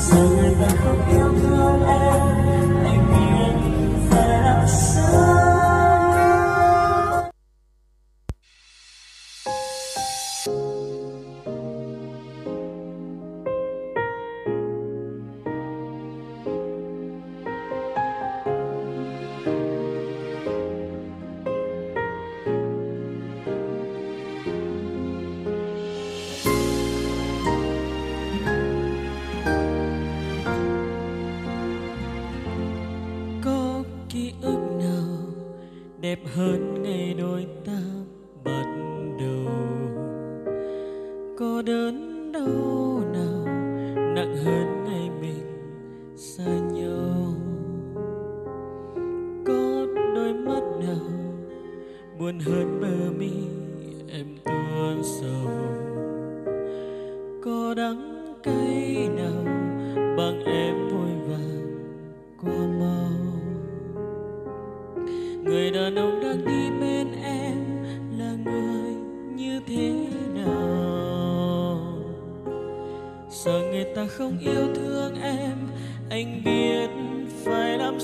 giờ người ta không yêu thương em, anh biết phải làm sao. Ký ức nào đẹp hơn ngày đôi ta bắt đầu? Có đớn đau nào nặng hơn ngày mình xa nhau? Có đôi mắt nào buồn hơn bờ mi em tuôn sầu? Có đắng cay nào bằng em vội vàng qua mau? Người đàn ông đang đi bên em là người như thế nào? Sợ người ta không yêu thương em, anh biết phải làm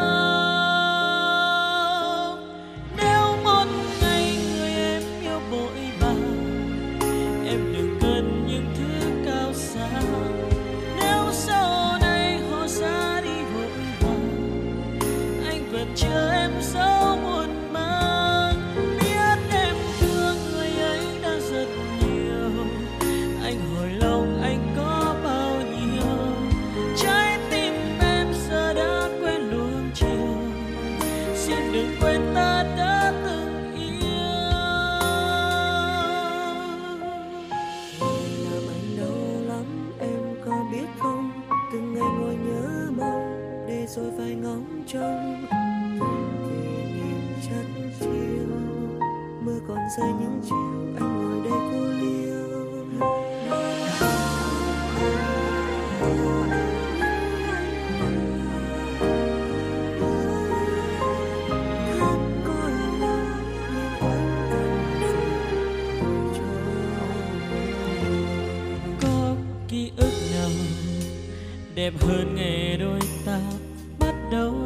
sao. Nếu một ngày người em yêu vội vàng, em đừng cần những thứ cao xa. Nếu sau này họ ra đi vội vàng, anh vẫn chờ em dấu muộn màng. Biết em thương người ấy đã rất nhiều, anh hỏi lòng anh có bao nhiêu? Trái tim em giờ đã quên luồng chiều, xin đừng quên ta đã từng yêu. Ngày làm anh đau lắm em có biết không? Từng ngày ngồi nhớ mong để rồi phải ngóng trông chất chiều. Mưa còn rơi những chiều anh ngồi đây cô liêu. Khát coi là nhưng anh cần sự Có ký ức nào đẹp hơn ngày đôi ta bắt đầu?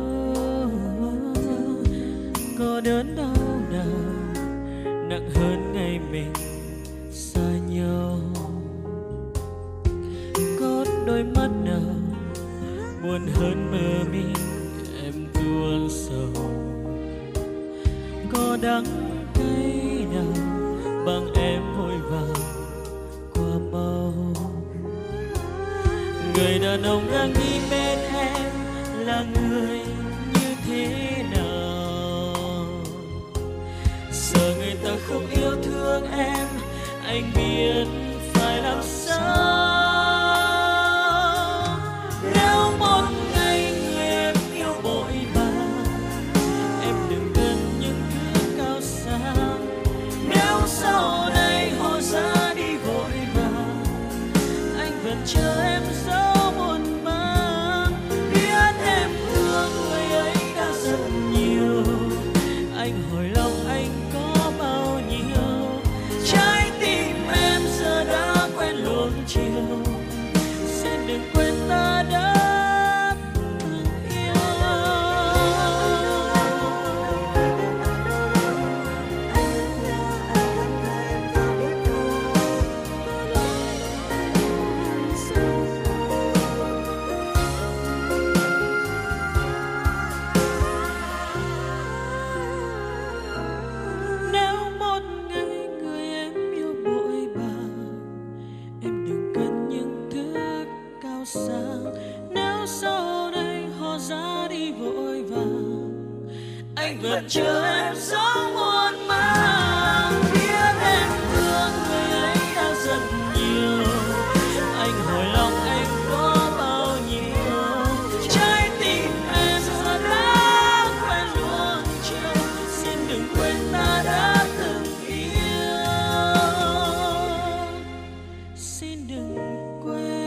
Có đớn đau nào nặng hơn ngày mình xa nhau? Có đôi mắt nào buồn hơn bờ mi em tuôn sầu? Có đắng cay nào bằng em vội vàng qua mau? Người đàn ông đang đi bên em là người như thế nào? Giờ người ta không yêu thương em, anh biết phải làm sao. Nếu một ngày người em yêu vội vàng, em đừng cần những thứ cao xa. Nếu sau này họ ra đi vội vàng, anh vẫn chờ em dấu muộn màng. Biết em thương người ấy đã rất nhiều, anh hỏi lòng anh có bao nhiêu? Trái tim em giờ đã quen luồng chiều, xin đừng quên ta đã từng yêu. Nếu một ngày người em yêu vội vàng, em đừng cần những thứ cao sang. Nếu sau này họ ra đi vội vàng, anh vẫn chờ em dấu muộn màng. Biết em thương người ấy đã rất nhiều, anh hỏi lòng anh có bao nhiêu? Trái tim em giờ đã quen luồng chiều, xin đừng quên ta đã từng yêu. Xin đừng quên